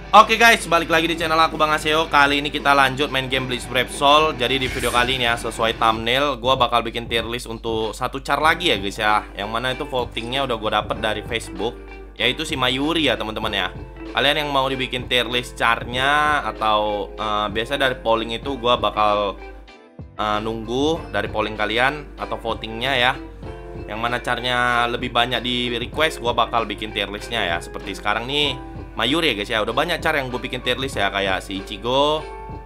Oke guys, balik lagi di channel aku Bang Aseo. Kali ini kita lanjut main game Blitz Brave Soul. Jadi di video kali ini ya, sesuai thumbnail, gue bakal bikin tier list untuk satu char lagi ya guys ya. Yang mana itu votingnya udah gue dapet dari Facebook, yaitu si Mayuri ya teman-teman ya. Kalian yang mau dibikin tier list charnya atau biasa dari polling itu gue bakal nunggu dari polling kalian atau votingnya ya. Yang mana charnya lebih banyak di request, gue bakal bikin tier listnya ya. Seperti sekarang nih Mayuri ya guys ya, udah banyak cara yang gue bikin tier list ya, kayak si Ichigo,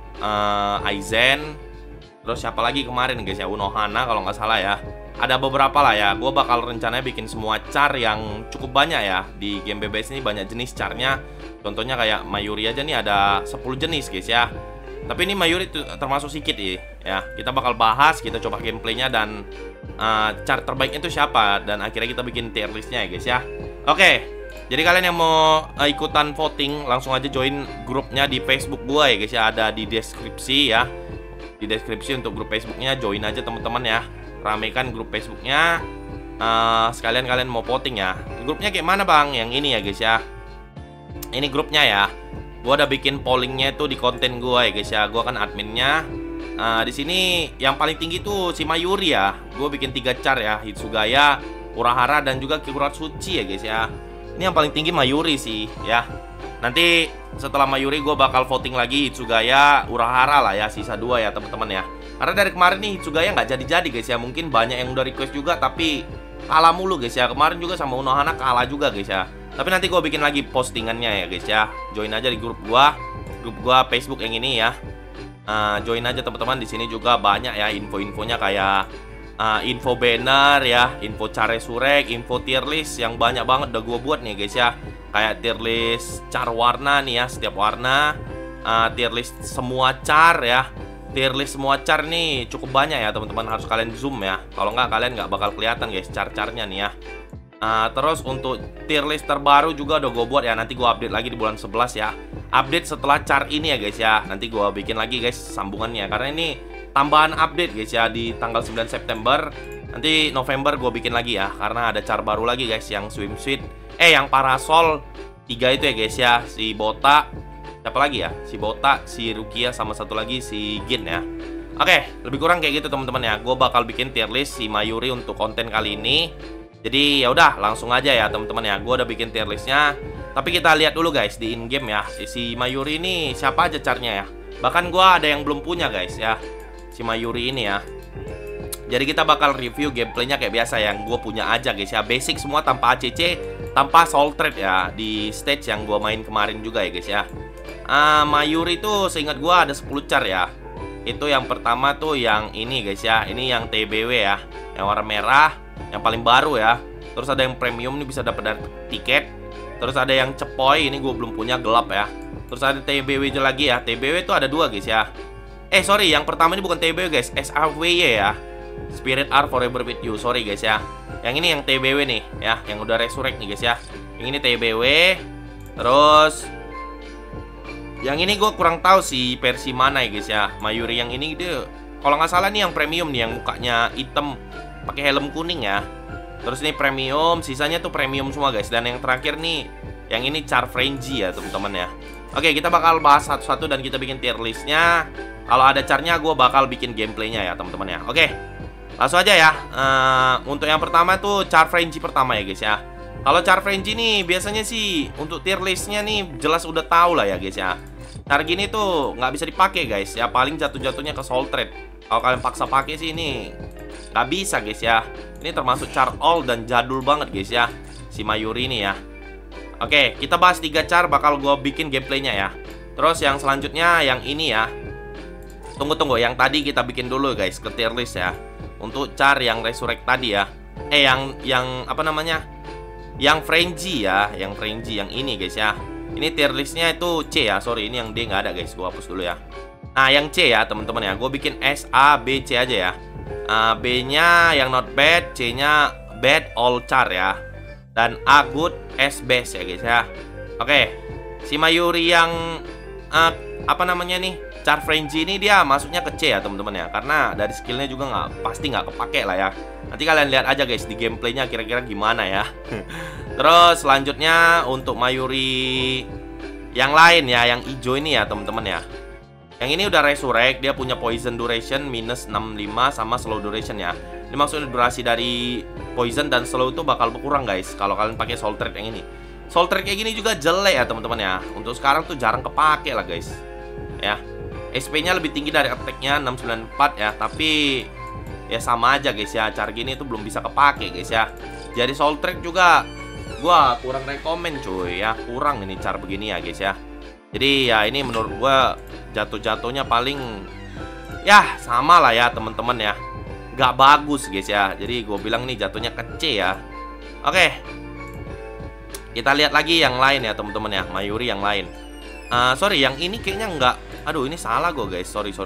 Aizen, terus siapa lagi kemarin guys ya, Unohana kalau nggak salah ya. Ada beberapa lah ya, gue bakal rencananya bikin semua char yang cukup banyak ya. Di game BBS ini banyak jenis charnya. Contohnya kayak Mayuri aja nih ada 10 jenis guys ya. Tapi ini Mayuri termasuk sedikit ya. Kita bakal bahas, kita coba gameplaynya dan char terbaiknya itu siapa. Dan akhirnya kita bikin tier listnya ya guys ya. Oke. Jadi kalian yang mau ikutan voting langsung aja join grupnya di Facebook gua ya guys ya, ada di deskripsi ya. Di deskripsi untuk grup Facebooknya, join aja teman-teman ya. Ramekan grup Facebooknya. Sekalian kalian mau voting ya. Grupnya kayak mana bang? Yang ini ya guys ya. Ini grupnya ya. Gua udah bikin pollingnya itu di konten gua ya guys ya. Gua kan adminnya. Di sini yang paling tinggi tuh si Mayuri ya. Gua bikin 3 char ya, Hitsugaya, Urahara dan juga Kikuratsuchi ya guys ya. Ini yang paling tinggi Mayuri sih ya. Nanti setelah Mayuri gue bakal voting lagi Hitsugaya, Urahara lah ya, sisa 2 ya teman-teman ya. Karena dari kemarin nih Hitsugaya nggak jadi-jadi guys ya. Mungkin banyak yang udah request juga tapi kalah mulu guys ya. Kemarin juga sama Unohana kalah juga guys ya. Tapi nanti gue bikin lagi postingannya ya guys ya. Join aja di grup gua Facebook yang ini ya. Join aja teman-teman, di sini juga banyak ya info-infonya kayak info banner ya, info care surek, info tier list yang banyak banget udah gue buat nih guys ya. Kayak tier list char warna nih ya, setiap warna, tier list semua char ya. Tier list semua char nih cukup banyak ya teman-teman, harus kalian zoom ya. Kalau nggak kalian nggak bakal kelihatan guys char-charnya nih ya. Terus untuk tier list terbaru juga udah gue buat ya, nanti gue update lagi di bulan 11 ya. Update setelah char ini ya guys ya. Nanti gue bikin lagi guys sambungannya, karena ini tambahan update guys ya di tanggal 9 September. Nanti November gue bikin lagi ya, karena ada char baru lagi guys yang swimsuit, yang parasol 3 itu ya guys ya. Si Bota, siapa lagi ya? Si Bota, si Rukia, sama satu lagi si Gin ya. Oke, lebih kurang kayak gitu teman-teman ya. Gue bakal bikin tier list si Mayuri untuk konten kali ini. Jadi ya udah langsung aja ya teman-teman ya. Gue udah bikin tier listnya. Tapi kita lihat dulu guys di in game ya. Si Mayuri ini siapa aja charnya ya. Bahkan gue ada yang belum punya guys ya, si Mayuri ini ya. Jadi kita bakal review gameplaynya kayak biasa yang gue punya aja guys ya. Basic semua tanpa ACC, tanpa soul trade ya. Di stage yang gue main kemarin juga ya guys ya. Mayuri tuh seingat gue ada 10 char ya. Itu yang pertama tuh yang ini guys ya. Ini yang TBW ya, yang warna merah, yang paling baru ya. Terus ada yang premium nih, bisa dapat dari tiket. Terus ada yang cepoy, ini gue belum punya, gelap ya. Terus ada TBW lagi ya. TBW tuh ada 2 guys ya. Sorry, yang pertama ini bukan TBW guys, SAWY ya, Spirit are forever with you. Sorry guys ya. Yang ini yang TBW nih ya, yang udah resurrect nih guys ya. Yang ini TBW. Terus yang ini gue kurang tahu sih versi mana ya guys ya. Mayuri yang ini gitu, kalau nggak salah nih yang premium nih, yang mukanya hitam pakai helm kuning ya. Terus ini premium, sisanya tuh premium semua guys. Dan yang terakhir nih, yang ini char frenzy ya teman-teman ya. Oke, kita bakal bahas satu-satu dan kita bikin tier listnya. Kalau ada charnya gue bakal bikin gameplaynya ya teman-teman ya. Oke, langsung aja ya. Untuk yang pertama tuh char frenzy pertama ya guys ya. Kalau char frenzy nih biasanya sih untuk tier listnya nih jelas udah tahu lah ya guys ya. Char gini tuh nggak bisa dipakai guys ya, paling jatuh-jatuhnya ke soul trade. Kalau kalian paksa pakai sih ini nggak bisa guys ya. Ini termasuk char all dan jadul banget guys ya, si Mayuri ini ya. Oke, kita bahas 3 char, bakal gue bikin gameplaynya ya. Terus yang selanjutnya yang ini ya. Tunggu, yang tadi kita bikin dulu guys ke tier list ya. Untuk char yang resurrect tadi ya. Yang apa namanya? Yang frenzy ya, yang frenzy yang ini guys ya. Ini tier listnya itu C ya, sorry ini yang D nggak ada guys, gue hapus dulu ya. Nah yang C ya teman-teman ya, gue bikin S, A, B, C aja ya. B-nya yang not bad, C-nya bad all char ya. Dan A good, S best ya guys ya. Oke, si Mayuri yang apa namanya nih, char frenzy ini dia masuknya ke C ya teman-teman ya, karena dari skillnya juga pasti nggak kepake lah ya. Nanti kalian lihat aja guys di gameplaynya kira-kira gimana ya. Terus selanjutnya untuk Mayuri Yang lain ya, yang hijau ini ya teman-teman ya. Yang ini udah resurrect, dia punya poison duration minus 65 sama slow duration ya. Ini maksudnya durasi dari poison dan slow itu bakal berkurang guys kalau kalian pakai soul trade yang ini. Soul trade kayak gini juga jelek ya teman-teman ya. Untuk sekarang tuh jarang kepake lah guys. Ya. SP-nya lebih tinggi dari attack-nya 694 ya, tapi ya sama aja guys ya. Cara gini tuh belum bisa kepake guys ya. Jadi soul trade juga gua kurang rekomen cuy ya. Kurang ini cara begini ya guys ya. Jadi ya ini menurut gua jatuh-jatuhnya paling ya sama lah ya teman-teman ya. Gak bagus guys ya. Jadi gue bilang ini jatuhnya kece ya. Oke. Kita lihat lagi yang lain ya teman-teman ya. Mayuri yang lain. Sorry, yang ini kayaknya enggak. Aduh, ini salah gue guys. Sorry.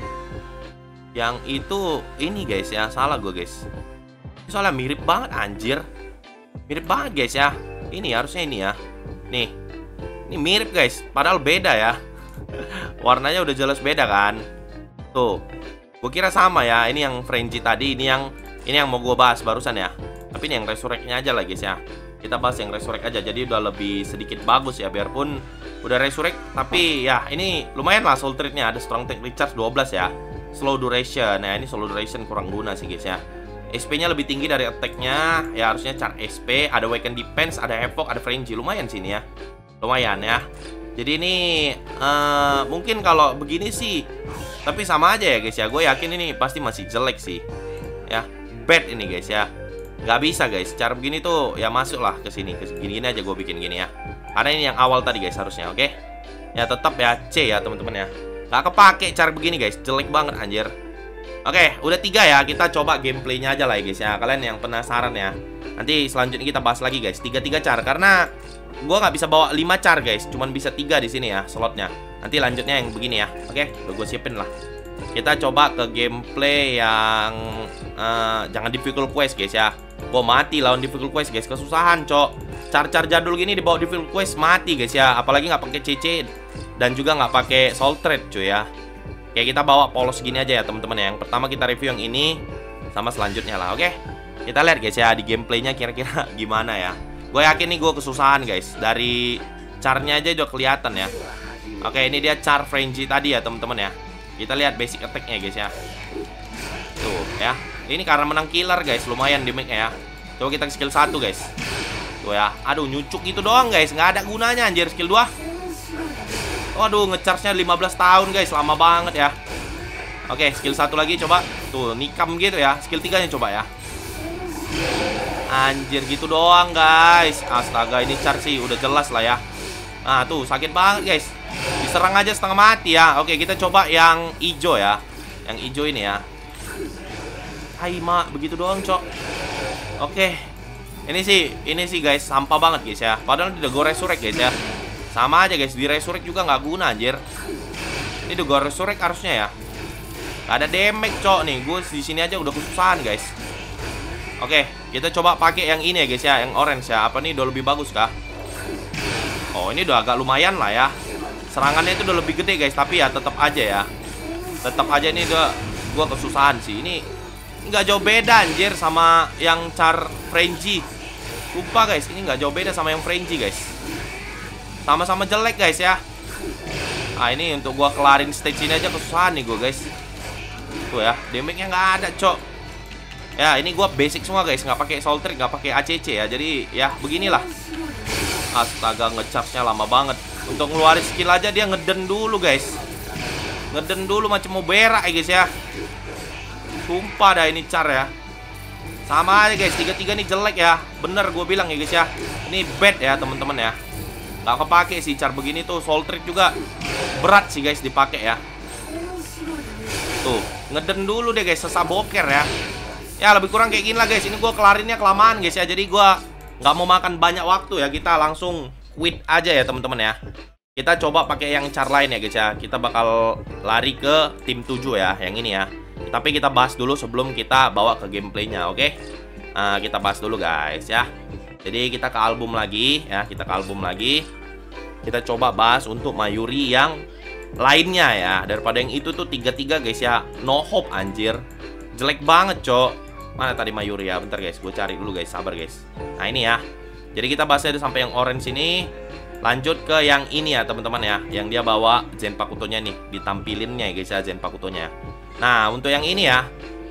Yang itu ini guys ya. Salah gue guys. Soalnya mirip banget anjir. Mirip banget guys ya. Ini harusnya ini ya. Nih. Ini mirip guys. Padahal beda ya. Warnanya udah jelas beda kan. Tuh. Gue kira sama ya. Ini yang Frenzy tadi. Ini yang mau gue bahas barusan ya. Tapi ini yang resurrect-nya aja lah guys ya. Kita bahas yang resurrect aja. Jadi udah lebih sedikit bagus ya. Biarpun udah resurrect, tapi ya ini lumayan lah soul trade-nya. Ada strong tank recharge 12 ya. Slow duration. Nah ini slow duration kurang guna sih guys ya. SP-nya lebih tinggi dari attack-nya. Ya harusnya char SP. Ada weaken defense. Ada evoke. Ada frenzy. Lumayan sini ya. Lumayan ya. Jadi ini mungkin kalau begini sih, tapi sama aja ya guys ya. Gue yakin ini pasti masih jelek sih. Ya, bad ini guys ya. Gak bisa guys. Cara begini tuh ya masuk lah ke sini. Gini-gini aja gue bikin gini ya. Karena ini yang awal tadi guys harusnya, oke? Ya tetap ya C ya teman-teman ya. Gak kepake cara begini guys. Jelek banget anjir. Oke, udah 3 ya. Kita coba gameplaynya aja lah ya guys ya. Kalian yang penasaran ya. Nanti selanjutnya kita bahas lagi guys. 3 cara karena gue nggak bisa bawa 5 char guys, cuman bisa 3 di sini ya slotnya. Nanti lanjutnya yang begini ya. Oke, udah gue siapin lah. Kita coba ke gameplay yang jangan difficult quest guys ya. Gue mati lawan difficult quest guys, kesusahan cok. Char jadul gini dibawa difficult quest mati guys ya. Apalagi nggak pakai CC dan juga nggak pakai soul trade cuy ya. Kayak kita bawa polos gini aja ya teman-teman ya. Yang pertama kita review yang ini sama selanjutnya lah. Oke, kita lihat guys ya di gameplaynya kira-kira gimana ya. Gue yakin nih gue kesusahan guys. Dari charnya aja udah kelihatan ya. Oke, ini dia char frenzy tadi ya teman-teman ya. Kita lihat basic attack-nya guys ya. Tuh ya. Ini karena menang killer guys, lumayan damage-nya ya. Coba kita skill 1 guys. Tuh ya. Aduh, nyucuk gitu doang guys, nggak ada gunanya anjir skill 2. Waduh, ngecharge-nya 15 tahun guys, lama banget ya. Oke, skill 1 lagi coba. Tuh, nikam gitu ya. Skill 3-nya coba ya. Anjir gitu doang guys. Astaga, ini charge sih udah jelas lah ya. Nah tuh sakit banget guys. Diserang aja setengah mati ya. Oke, kita coba yang hijau ya. Yang hijau ini ya. Hai mak, begitu doang cok. Oke. Ini sih guys, sampah banget guys ya. Padahal udah gue resurrect guys ya. Sama aja guys, di resurrect juga nggak guna anjir. Ini udah gue resurrect harusnya ya. Gak ada damage cok nih. Gue di sini aja udah kesusahan guys. Oke, kita coba pakai yang ini ya guys ya, yang orange ya. Apa nih udah lebih bagus kah? Oh, ini udah agak lumayan lah ya. Serangannya itu udah lebih gede guys, tapi ya tetap aja ya. Tetap aja ini gua kesusahan sih. Ini nggak jauh beda anjir sama yang char frenzy. Lupa guys, ini nggak jauh beda sama yang frenzy guys. Sama-sama jelek guys ya. Ah, ini untuk gua kelarin stage ini aja kesusahan nih gua guys. Tuh ya, damage-nya nggak ada cok. Ya ini gua basic semua guys, nggak pakai soul trick, nggak pakai ACC ya. Jadi ya beginilah. Astaga, ngecharge-nya lama banget. Untuk ngeluarin skill aja dia ngeden dulu guys. Ngeden dulu macam mau berak ya guys ya. Sumpah dah ini char ya. Sama aja guys, 3-3 nih jelek ya. Bener gue bilang ya guys ya. Ini bad ya teman-teman ya. Gak kepake sih char begini tuh. Soul trick juga berat sih guys dipakai ya. Tuh, ngeden dulu deh guys, sesa boker ya. Ya lebih kurang kayak gini lah guys. Ini gue kelarinnya kelamaan guys ya. Jadi gue nggak mau makan banyak waktu ya. Kita langsung quit aja ya teman-teman ya. Kita coba pakai yang char lain ya guys ya. Kita bakal lari ke tim 7 ya. Yang ini ya. Tapi kita bahas dulu sebelum kita bawa ke gameplaynya, oke? Kita bahas dulu guys ya. Jadi kita ke album lagi ya. Kita ke album lagi. Kita coba bahas untuk Mayuri yang lainnya ya. Daripada yang itu tuh 3-3 guys ya. No hope anjir. Jelek banget cok. Mana tadi Mayuri ya? Bentar guys, gue cari dulu guys, sabar guys. Nah ini ya. Jadi kita bahasnya sampai yang orange ini. Lanjut ke yang ini ya teman-teman ya, yang dia bawa Zen Pakutonya nih, ditampilinnya ya guys ya, Zen Pakutonya. Nah untuk yang ini ya,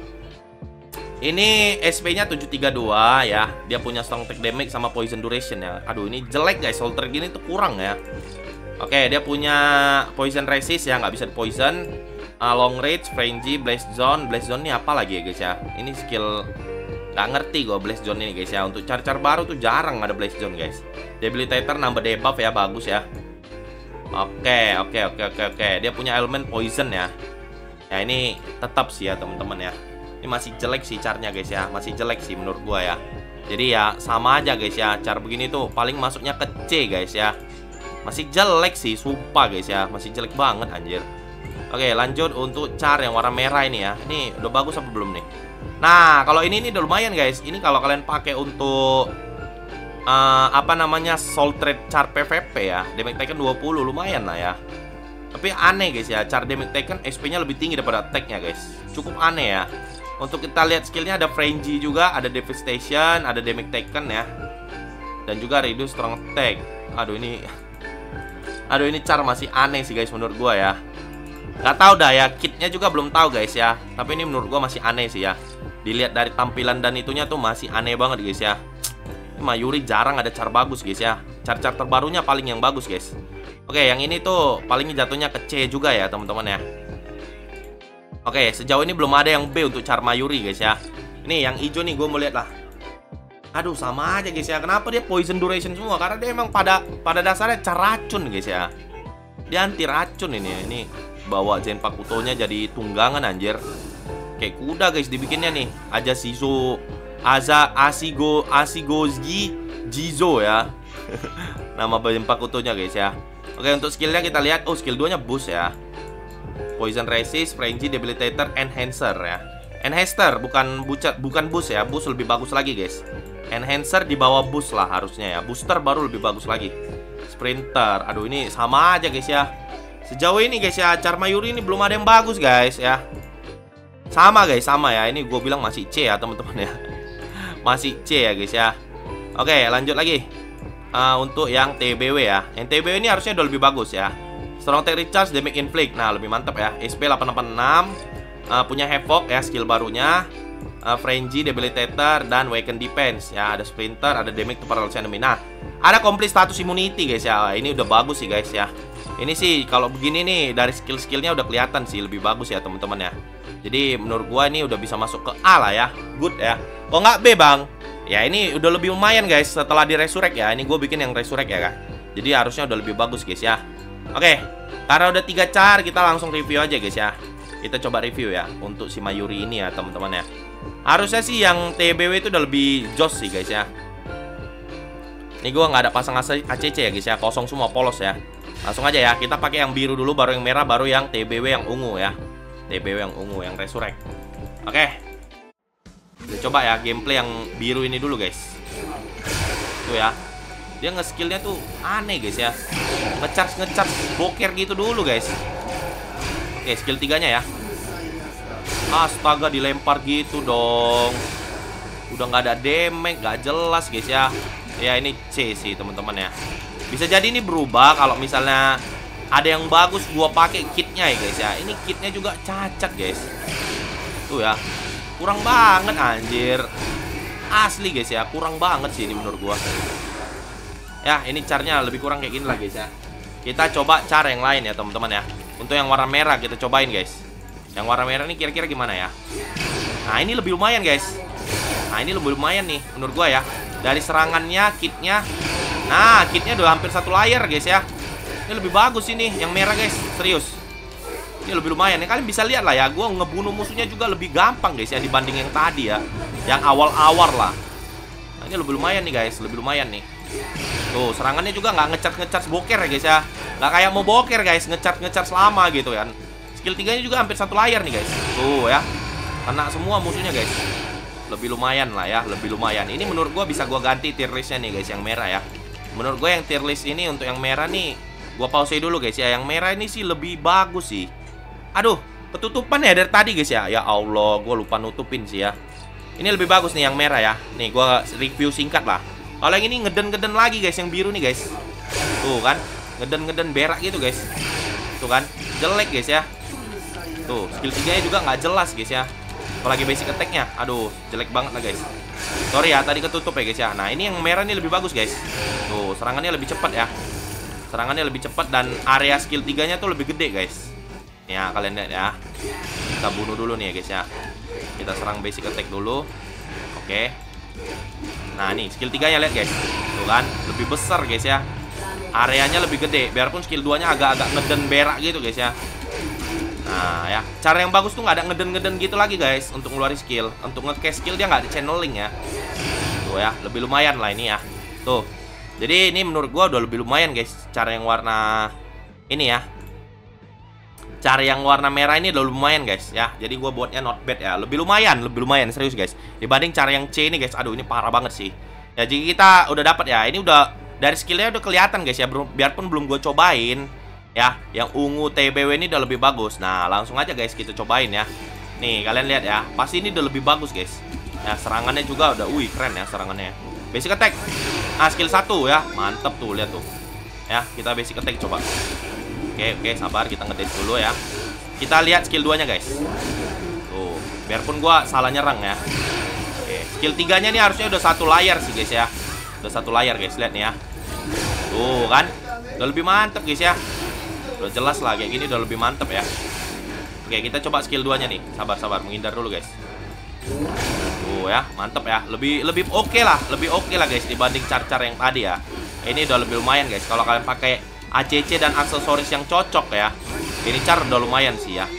ini SP-nya 732 ya. Dia punya strong attack damage sama poison duration ya. Aduh ini jelek guys, soul trade gini tuh kurang ya. Oke, dia punya poison resist ya, nggak bisa poison. Long range, frenzy, blast zone. Blast zone ini apa lagi ya guys ya? Ini skill nggak ngerti gue blast zone ini guys ya. Untuk char-char baru tuh jarang ada blast zone guys. Debilitator nambah debuff ya, bagus ya. Oke. Dia punya elemen poison ya. Ya ini tetap sih ya teman-teman ya. Ini masih jelek sih carnya guys ya. Masih jelek sih menurut gua ya. Jadi ya sama aja guys ya. Car begini tuh paling masuknya ke C guys ya. Masih jelek sih, sumpah guys ya. Masih jelek banget anjir. Oke, lanjut untuk car yang warna merah ini ya. Ini udah bagus apa belum nih? Nah, kalau ini udah lumayan guys. Ini kalau kalian pakai untuk apa namanya, soul trade car PvP ya. Damage taken 20 lumayan lah ya. Tapi aneh guys ya, car damage taken SP-nya lebih tinggi daripada attack-nya guys. Cukup aneh ya. Untuk kita lihat skillnya ada frenzy juga, ada devastation, ada damage taken ya. Dan juga reduce strong attack. Aduh ini car masih aneh sih guys menurut gua ya. Gak tahu dah ya, kitnya juga belum tahu guys ya. Tapi ini menurut gua masih aneh sih ya. Dilihat dari tampilan dan itunya tuh masih aneh banget guys ya. Mayuri jarang ada car bagus guys ya. Car-car terbarunya paling yang bagus guys. Oke, yang ini tuh palingnya jatuhnya ke C juga ya teman-teman ya. Oke, sejauh ini belum ada yang B untuk car Mayuri guys ya. Ini yang hijau nih, gue mau lihat lah. Aduh sama aja guys ya. Kenapa dia poison duration semua? Karena dia emang pada dasarnya car racun guys ya. Dia anti racun ini. Ini bawa Zen Pakutonya jadi tunggangan anjir. Kayak kuda guys dibikinnya nih. Aja Shizo Asigozgi Jizo ya. Nama Zen Pakutonya guys ya. Oke, untuk skillnya kita lihat. Oh, skill 2 nya boost ya. Poison resist, frenzy, debilitator, enhancer ya. Enhancer bukan boost ya. Boost lebih bagus lagi guys. Enhancer di bawah boost lah harusnya ya. Booster baru lebih bagus lagi. Sprinter. Aduh ini sama aja guys ya. Sejauh ini guys ya, car Mayuri ini belum ada yang bagus guys ya. Sama guys, sama ya. Ini gue bilang masih C ya teman-teman ya. Masih C ya guys ya. Oke, lanjut lagi. Untuk yang TBW ya. Yang TBW ini harusnya udah lebih bagus ya. Strong attack recharge, damage inflict. Nah, lebih mantap ya. SP 886. Punya Havoc ya, skill barunya. Frenzy, debilitator, dan weaken defense ya. Ada sprinter, ada damage to paralysis enemy. Nah, ada complete status immunity guys ya. Ini udah bagus sih guys ya. Ini sih kalau begini nih dari skill-skillnya udah kelihatan sih lebih bagus ya teman-teman ya. Jadi menurut gua ini udah bisa masuk ke A lah ya. Good ya. Kok nggak B bang? Ya ini udah lebih lumayan guys setelah di resurrect ya. Ini gue bikin yang resurrect ya kan. Jadi harusnya udah lebih bagus guys ya. Oke, karena udah 3 car kita langsung review aja guys ya. Kita coba review ya untuk si Mayuri ini ya teman-teman ya. Harusnya sih yang TBW itu udah lebih joss sih guys ya. Ini gue nggak ada pasang ACC ya guys ya. Kosong semua, polos ya. Langsung aja ya, kita pakai yang biru dulu, baru yang merah, baru yang TBW yang ungu ya. TBW yang ungu, yang resurrect. Oke. Kita coba ya gameplay yang biru ini dulu guys. Tuh ya. Dia nge-skillnya tuh aneh guys ya. Nge-charge boker gitu dulu guys. Oke, skill 3-nya ya. Astaga, dilempar gitu dong. Udah nggak ada damage, nggak jelas guys ya. Ya ini C sih teman-teman ya. Bisa jadi ini berubah kalau misalnya ada yang bagus gua pakai kitnya ya guys ya. Ini kitnya juga cacat guys. Tuh ya. Kurang banget anjir. Asli guys ya, kurang banget sih ini menurut gua. Ya, ini carnya lebih kurang kayak gini lah guys ya. Kita coba cara yang lain ya teman-teman ya. Untuk yang warna merah kita cobain guys. Yang warna merah ini kira-kira gimana ya? Nah, ini lebih lumayan guys. Nah, ini lebih lumayan nih menurut gua ya. Dari serangannya, kitnya. Nah, kitnya udah hampir 1 layar guys ya. Ini lebih bagus ini yang merah guys, serius. Ini lebih lumayan ya, kalian bisa lihat lah ya. Gua ngebunuh musuhnya juga lebih gampang guys ya dibanding yang tadi ya. Yang awal-awal lah. Nah, ini lebih lumayan nih guys, lebih lumayan nih. Tuh, serangannya juga nggak nge-charge boker ya guys ya. Nggak kayak mau boker guys, nge-charge lama gitu kan. Skill 3-nya juga hampir 1 layar nih guys. Tuh ya. Kena semua musuhnya guys. Lebih lumayan lah ya, lebih lumayan. Ini menurut gua bisa gua ganti tier listnya nih guys, yang merah ya. Menurut gua yang tier list ini untuk yang merah nih, gua pause dulu guys ya. Yang merah ini sih lebih bagus sih. Aduh, ketutupan ya dari tadi guys ya. Ya Allah, gua lupa nutupin sih ya. Ini lebih bagus nih yang merah ya. Nih gua review singkat lah. Kalau yang ini ngeden-ngeden lagi guys, yang biru nih guys. Tuh kan, ngeden-ngeden berak gitu guys. Tuh kan, jelek guys ya. Tuh, skill 3-nya juga nggak jelas guys ya. Apalagi basic attack-nya, aduh, jelek banget lah guys. Sorry ya, tadi ketutup ya guys ya. Nah, ini yang merah ini lebih bagus guys. Tuh, serangannya lebih cepat ya. Serangannya lebih cepat dan area skill 3-nya tuh lebih gede guys. Ya, kalian lihat ya. Kita bunuh dulu nih ya guys ya. Kita serang basic attack dulu. Oke. Nah, nih skill 3-nya lihat guys. Tuh kan, lebih besar guys ya. Areanya lebih gede, biarpun skill 2-nya agak-agak ngeden berak gitu guys ya. Nah ya, cara yang bagus tuh nggak ada ngeden-ngeden gitu lagi guys untuk ngeluarin skill. Untuk nge-cast skill dia nggak ada channeling ya. Tuh ya, lebih lumayan lah ini ya. Tuh. Jadi ini menurut gua udah lebih lumayan guys. Cara yang warna ini ya. Cara yang warna merah ini udah lumayan guys ya. Jadi gua buatnya not bad ya. Lebih lumayan serius guys. Dibanding cara yang C ini guys. Aduh, ini parah banget sih. Ya, jika kita udah dapat ya. Ini udah dari skillnya udah kelihatan guys ya. Biarpun belum gue cobain ya, yang ungu TBW ini udah lebih bagus. Nah, langsung aja guys kita cobain ya. Nih, kalian lihat ya. Pasti ini udah lebih bagus guys. Ya, serangannya juga udah keren ya serangannya. Basic attack. Nah, skill 1 ya. Mantep tuh, lihat tuh. Ya, kita basic attack coba. Oke, sabar, kita ngedes dulu ya. Kita lihat skill 2-nya guys. Tuh, biarpun gua salah nyerang ya. Oke, skill 3-nya nih harusnya udah 1 layar sih guys ya. Udah 1 layar guys, lihat nih ya. Tuh kan. Udah lebih mantep guys ya. Udah jelas lah kayak gini udah lebih mantep ya. Oke, kita coba skill 2-nya nih. Sabar, menghindar dulu guys. Tuh ya, mantep ya. Lebih oke lah guys dibanding car-car yang tadi ya. Ini udah lebih lumayan guys. Kalau kalian pakai ACC dan aksesoris yang cocok ya. Ini car udah lumayan sih ya.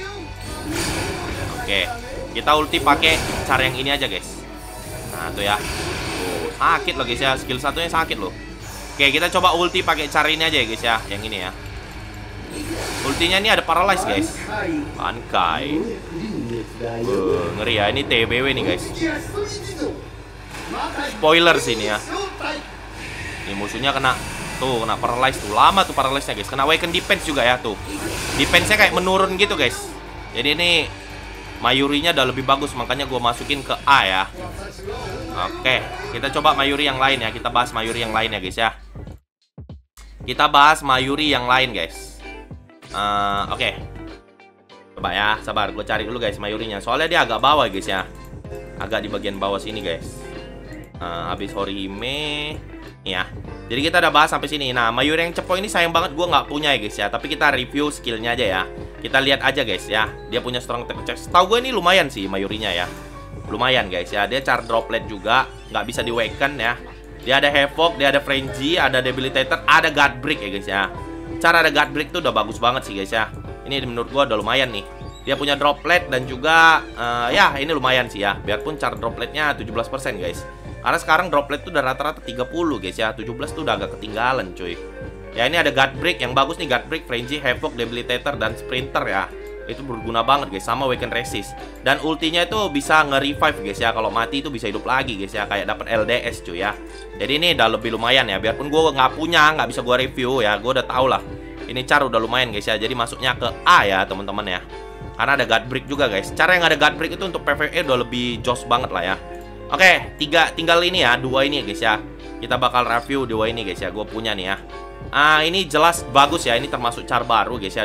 Oke, kita ulti pakai cara yang ini aja guys. Nah, tuh ya. Tuh, sakit loh guys ya. Skill 1-nya sakit loh. Oke, kita coba ulti pakai cara ini aja ya guys ya. Yang ini ya. Ultinya ini ada paralyze guys. Bankai. Ngeri ya, ini TBW nih guys. Spoiler sini ya. Ini musuhnya kena paralyze tuh. Lama tuh paralyze-nya guys. Kena awaken defense juga ya tuh. Defense-nya kayak menurun gitu guys. Jadi ini Mayurinya udah lebih bagus, makanya gue masukin ke A ya. Oke, kita coba Mayuri yang lain ya. Kita bahas Mayuri yang lain ya guys ya. Kita bahas Mayuri yang lain guys. Oke. Coba ya, sabar, gue cari dulu guys Mayurinya. Soalnya dia agak bawah guys ya. Agak di bagian bawah sini guys. Habis Horime nih ya. Jadi kita udah bahas sampai sini. Nah, Mayuri yang cepo ini sayang banget gue nggak punya ya guys ya. Tapi kita review skillnya aja ya. Kita lihat aja guys ya. Dia punya strong attack check. Tahu gue ini lumayan sih Mayurinya ya. Lumayan guys ya. Dia char droplet juga, nggak bisa di awaken ya. Dia ada Havoc, dia ada Frenzy, ada Debilitator, ada Guard Break ya guys ya. Cara ada Guard Break tuh udah bagus banget sih guys ya. Ini menurut gua udah lumayan nih. Dia punya droplet dan juga ya ini lumayan sih ya. Biarpun cara dropletnya 17% guys. Karena sekarang droplet tuh udah rata-rata 30 guys ya. 17 tuh udah agak ketinggalan cuy. Ya, ini ada Guard Break yang bagus nih. Guard Break, Frenzy, Havoc, Debilitator, dan Sprinter ya. Itu berguna banget guys. Sama Weaken Resist. Dan ultinya itu bisa nge-revive guys ya. Kalau mati itu bisa hidup lagi guys ya. Kayak dapat LDS cuy ya. Jadi ini udah lebih lumayan ya. Biarpun gue nggak punya, nggak bisa gue review ya. Gue udah tau lah. Ini cara udah lumayan guys ya. Jadi masuknya ke A ya teman-teman ya. Karena ada Guard Break juga guys. Cara yang ada Guard Break itu untuk PvE udah lebih joss banget lah ya. Oke, tinggal ini ya. 2 ini ya guys ya. Kita bakal review 2 ini guys ya. Gue punya nih ya. Ini jelas bagus ya. Ini termasuk cara baru guys ya.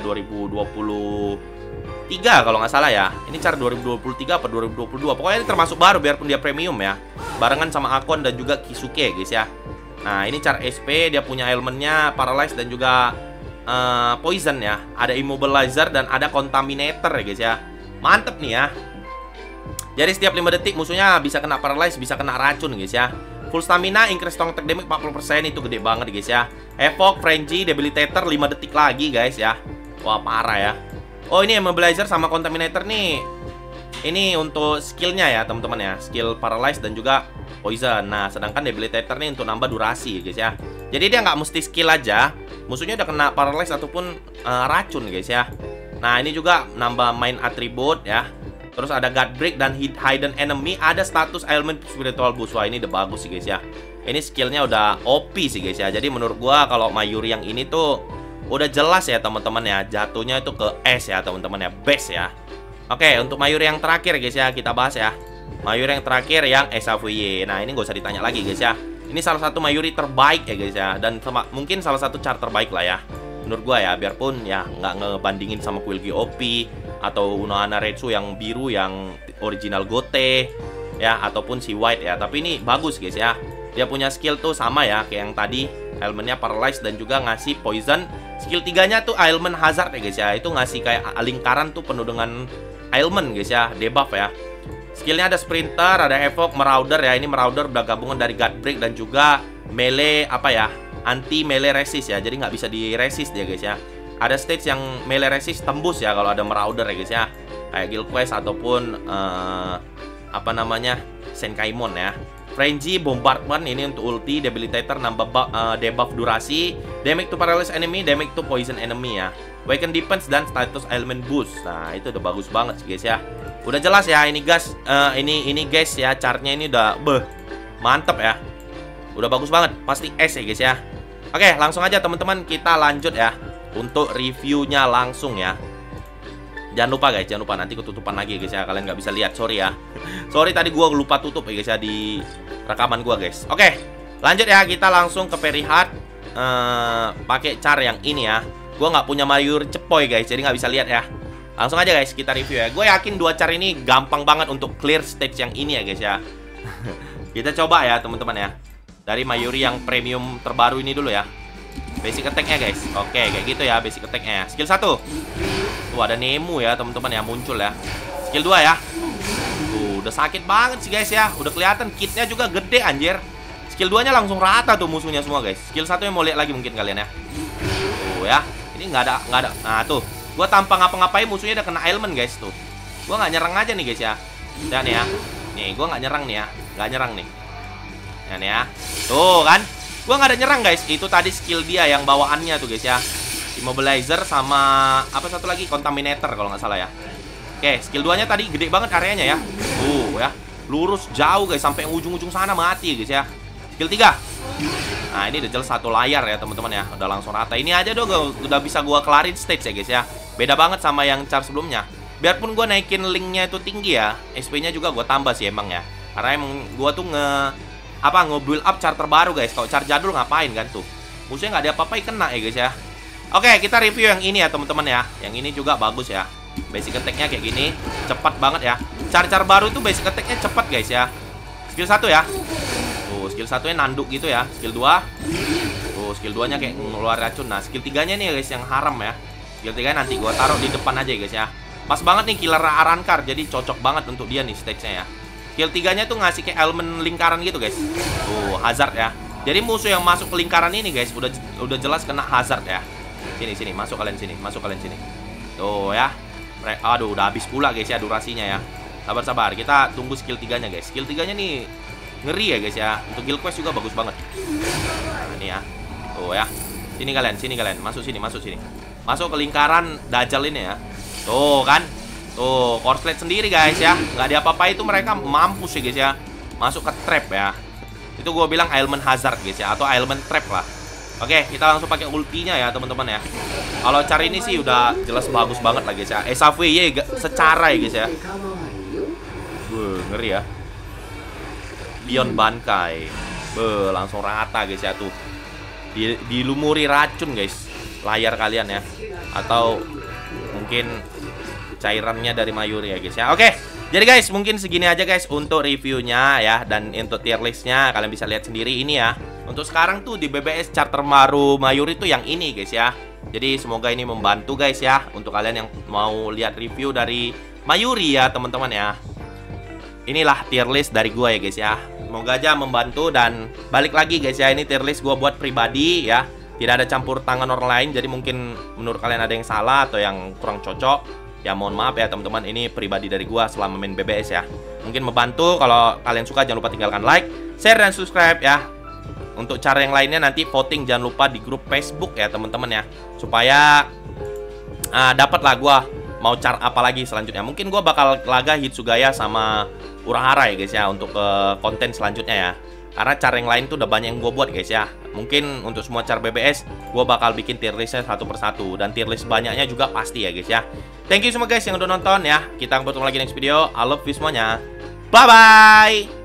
2023 kalau nggak salah ya. Ini cara 2023 apa 2022. Pokoknya ini termasuk baru biarpun dia premium ya. Barengan sama Akon dan juga Kisuke guys ya. Nah, ini cara SP. Dia punya elemennya Paralyze dan juga Poison ya. Ada Immobilizer dan ada Contaminator ya guys ya. Mantep nih ya. Jadi setiap 5 detik musuhnya bisa kena Paralyze, bisa kena racun guys ya. Full stamina, increase strong attack damage 40%. Itu gede banget guys ya. Havoc, Frenzy, Debilitator 5 detik lagi guys ya. Wah, parah ya. Oh, ini Immobilizer sama Contaminator nih. Ini untuk skillnya ya teman-teman ya. Skill Paralyze dan juga Poison. Nah, sedangkan Debilitator nih untuk nambah durasi guys ya. Jadi dia nggak mesti skill aja. Musuhnya udah kena Paralyze ataupun racun guys ya. Nah, ini juga nambah main atribut ya. Terus ada Guard Break dan Hidden Enemy. Ada status Element Spiritual Boost. Wah, ini udah bagus sih guys ya. Ini skillnya udah OP sih guys ya. Jadi menurut gua kalau Mayuri yang ini tuh udah jelas ya teman-teman ya. Jatuhnya itu ke S ya teman-teman ya. Best ya. Oke, untuk Mayuri yang terakhir guys ya. Kita bahas ya. Mayuri yang terakhir yang SAVY. Nah, ini gak usah ditanya lagi guys ya. Ini salah satu Mayuri terbaik ya guys ya. Dan mungkin salah satu char terbaik lah ya menurut gua ya. Biarpun ya nggak ngebandingin sama Quilgi OP atau Unohana Retsu yang biru, yang original Gote ya, ataupun si White ya. Tapi ini bagus guys ya. Dia punya skill tuh sama ya kayak yang tadi, elemennya Paralyze dan juga ngasih Poison. Skill 3-nya tuh Ailment Hazard ya guys ya. Itu ngasih kayak lingkaran tuh penuh dengan ailment guys ya, debuff ya. Skillnya ada Sprinter, ada Evoke, Marauder ya. Ini Marauder udah gabungan dari Guard Break dan juga melee apa ya, anti melee resist ya. Jadi nggak bisa di resist dia guys ya. Ada stage yang melee resist tembus ya kalau ada Marauder ya guys ya. Kayak Guild Quest ataupun apa namanya, Senkaimon ya. Frenzy, Bombardment ini untuk ulti, Debilitator nambah debuff durasi, damage to paralyze enemy, damage to poison enemy ya. Weaken defense dan status element boost. Nah, itu udah bagus banget sih guys ya. Udah jelas ya ini guys, ini guys ya, chartnya ini udah mantep ya. Udah bagus banget, pasti S ya guys ya. Oke, langsung aja teman-teman kita lanjut ya untuk reviewnya langsung ya. Jangan lupa guys, jangan lupa nanti ketutupan lagi guys ya. Kalian nggak bisa lihat, sorry ya. Sorry tadi gua lupa tutup ya guys ya di rekaman gua guys. Oke, lanjut ya, kita langsung ke Perihat. Pakai char yang ini ya. Gua nggak punya Mayuri Cepoy guys, jadi nggak bisa lihat ya. Langsung aja guys kita review ya. Gue yakin dua char ini gampang banget untuk clear stage yang ini ya guys ya. Kita coba ya teman-teman ya. Dari Mayuri yang premium terbaru ini dulu ya. Basic attack-nya guys. Oke, kayak gitu ya basic attack-nya. Skill 1. Tuh ada Nemu ya teman-teman ya, muncul ya. Skill 2 ya. Tuh udah sakit banget sih guys ya. Udah kelihatan kitnya juga gede anjir. Skill 2-nya langsung rata tuh musuhnya semua guys. Skill 1-nya mau lihat lagi mungkin kalian ya. Tuh ya. Ini nggak ada. Nah tuh. Gua tanpa ngapa-ngapain musuhnya udah kena ailment guys tuh. Gua nggak nyerang aja nih guys ya. Dan ya. Nih, gua nggak nyerang nih ya. Nggak nyerang nih. Ya nih ya. Tuh kan. Gua nggak ada nyerang guys. Itu tadi skill dia yang bawaannya tuh guys ya. Immobilizer sama apa satu lagi, Contaminator kalau nggak salah ya. Oke, skill 2-nya tadi gede banget areanya ya. Tuh ya. Lurus jauh guys sampai ujung-ujung sana mati guys ya. Skill 3. Nah, ini udah jelas satu layar ya teman-teman ya. Udah langsung rata. Ini aja dong udah bisa gua kelarin stage ya guys ya. Beda banget sama yang char sebelumnya. Biarpun gua naikin linknya itu tinggi ya, SP-nya juga gua tambah sih emang ya. Karena emang gua tuh nge-build up char terbaru guys. Kalau char jadul ngapain kan tuh? Musuhnya nggak ada apa-apain kena ya guys ya. Oke, kita review yang ini ya teman-teman ya. Yang ini juga bagus ya. Basic attack-nya kayak gini, cepat banget ya. Char-char baru itu basic attack-nya cepat guys ya. Skill 1 ya. Tuh, skill 1-nya nanduk gitu ya. Skill 2. Tuh, skill 2-nya kayak ngeluar racun. Nah, skill 3-nya nih guys yang haram ya. Skill 3 nanti gua taruh di depan aja guys ya. Pas banget nih killer Arankar, jadi cocok banget untuk dia nih stage-nya ya. Skill 3-nya tuh ngasih kayak elemen lingkaran gitu guys. Tuh, hazard ya. Jadi musuh yang masuk ke lingkaran ini guys udah jelas kena hazard ya. Sini, masuk kalian sini, Tuh ya. Aduh, udah habis pula guys ya durasinya ya. Sabar, kita tunggu skill 3-nya guys. Skill 3-nya nih ngeri ya guys ya. Untuk Guild Quest juga bagus banget. Nah, ini ya. Tuh ya. Sini kalian, masuk sini. Masuk ke lingkaran Dajjal ini ya. Tuh kan. Tuh, Korslet sendiri guys ya. Nggak ada apa-apa itu mereka mampus ya guys ya. Masuk ke trap ya. Itu gue bilang ailment hazard guys ya, atau ailment trap lah. Oke, kita langsung pakai ultinya ya teman-teman ya. Kalau cari ini sih udah jelas bagus banget lah guys ya. SAVY secara ya guys ya. Ngeri ya. Beyond Bankai. Langsung rata guys ya tuh. Dilumuri racun guys layar kalian ya. Atau mungkin cairannya dari Mayuri ya guys ya. Oke, jadi guys mungkin segini aja guys untuk reviewnya ya. Dan untuk tier listnya kalian bisa lihat sendiri ini ya. Untuk sekarang tuh di BBS chart terbaru Mayuri tuh yang ini guys ya. Jadi semoga ini membantu guys ya untuk kalian yang mau lihat review dari Mayuri ya teman-teman ya. Inilah tier list dari gua ya guys ya. Semoga aja membantu. Dan balik lagi guys ya, ini tier list gua buat pribadi ya. Tidak ada campur tangan orang lain. Jadi mungkin menurut kalian ada yang salah atau yang kurang cocok, ya mohon maaf ya teman-teman. Ini pribadi dari gua selama main BBS ya. Mungkin membantu. Kalau kalian suka jangan lupa tinggalkan like, share, dan subscribe ya. Untuk cara yang lainnya nanti voting jangan lupa di grup Facebook ya teman-teman ya. Supaya dapatlah gua mau char apa lagi selanjutnya. Mungkin gua bakal laga Hitsugaya sama Urahara ya guys ya untuk konten selanjutnya ya. Karena cara yang lain tuh udah banyak yang gue buat guys ya. Mungkin untuk semua char BBS gue bakal bikin tier listnya satu persatu. Dan tier list banyaknya juga pasti ya guys ya. Thank you semua guys yang udah nonton ya. Kita ketemu lagi next video. I love you semuanya. Bye bye.